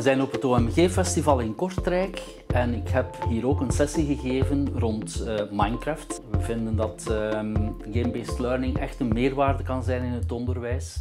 zijn op het OMG-festival in Kortrijk en ik heb hier ook een sessie gegeven rond Minecraft. We vinden dat game-based learning echt een meerwaarde kan zijn in het onderwijs.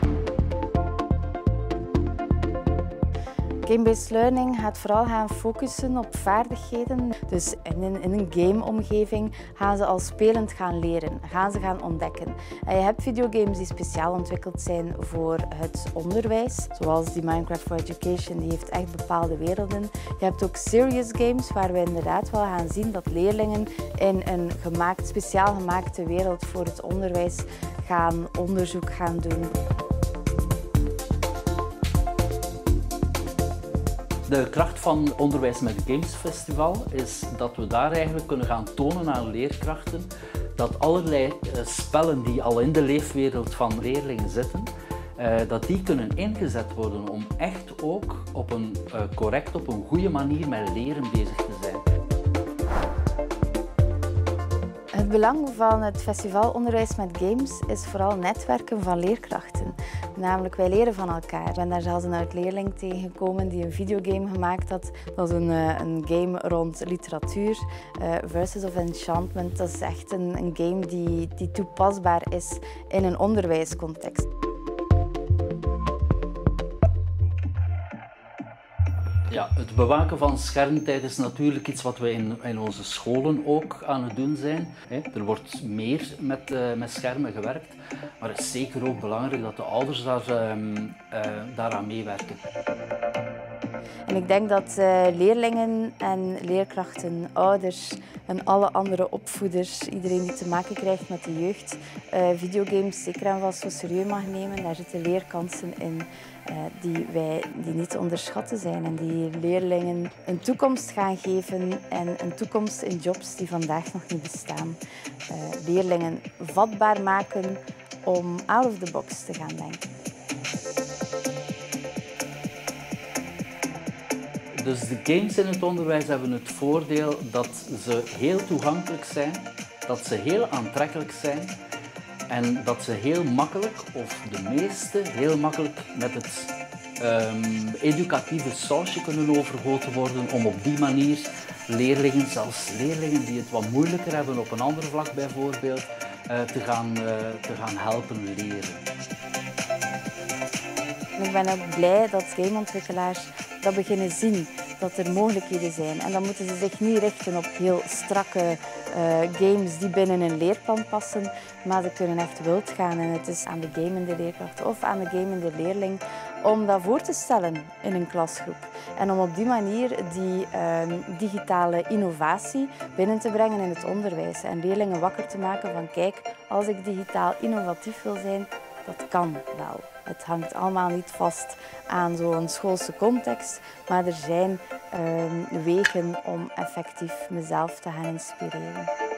Game-based learning gaat vooral gaan focussen op vaardigheden. Dus in een game-omgeving gaan ze al spelend gaan leren, gaan ze gaan ontdekken. En je hebt videogames die speciaal ontwikkeld zijn voor het onderwijs, zoals die Minecraft for Education, die heeft echt bepaalde werelden. Je hebt ook serious games, waar we inderdaad wel gaan zien dat leerlingen in een speciaal gemaakte wereld voor het onderwijs gaan onderzoek gaan doen. De kracht van Onderwijs met Games Festival is dat we daar eigenlijk kunnen gaan tonen aan leerkrachten dat allerlei spellen die al in de leefwereld van leerlingen zitten, dat die kunnen ingezet worden om echt ook op een goede manier met leren bezig te zijn. Het belang van het festival Onderwijs met Games is vooral netwerken van leerkrachten. Namelijk, wij leren van elkaar. Ik ben daar zelfs een oud-leerling tegengekomen die een videogame gemaakt had. Dat was een game rond literatuur, Verses of Enchantment. Dat is echt een game die toepasbaar is in een onderwijscontext. Ja, het bewaken van schermtijd is natuurlijk iets wat we in onze scholen ook aan het doen zijn. Er wordt meer met schermen gewerkt, maar het is zeker ook belangrijk dat de ouders daaraan meewerken. En ik denk dat leerlingen en leerkrachten, ouders en alle andere opvoeders, iedereen die te maken krijgt met de jeugd, videogames zeker en vast zo serieus mag nemen. Daar zitten leerkansen in die niet te onderschatten zijn en die leerlingen een toekomst gaan geven en een toekomst in jobs die vandaag nog niet bestaan. Leerlingen vatbaar maken om out of the box te gaan denken. Dus de games in het onderwijs hebben het voordeel dat ze heel toegankelijk zijn, dat ze heel aantrekkelijk zijn en dat ze heel makkelijk, of de meeste, heel makkelijk met het educatieve sausje kunnen overgoten worden om op die manier leerlingen, zelfs leerlingen die het wat moeilijker hebben op een ander vlak bijvoorbeeld, te gaan helpen leren. Ik ben ook blij dat gameontwikkelaars dat beginnen zien, dat er mogelijkheden zijn. En dan moeten ze zich niet richten op heel strakke games die binnen een leerplan passen, maar ze kunnen echt wild gaan. En het is aan de gamende leerkracht of aan de gamende leerling om dat voor te stellen in een klasgroep. En om op die manier die digitale innovatie binnen te brengen in het onderwijs. En leerlingen wakker te maken van kijk, als ik digitaal innovatief wil zijn, dat kan wel. Het hangt allemaal niet vast aan zo'n schoolse context, maar er zijn wegen om effectief mezelf te gaan inspireren.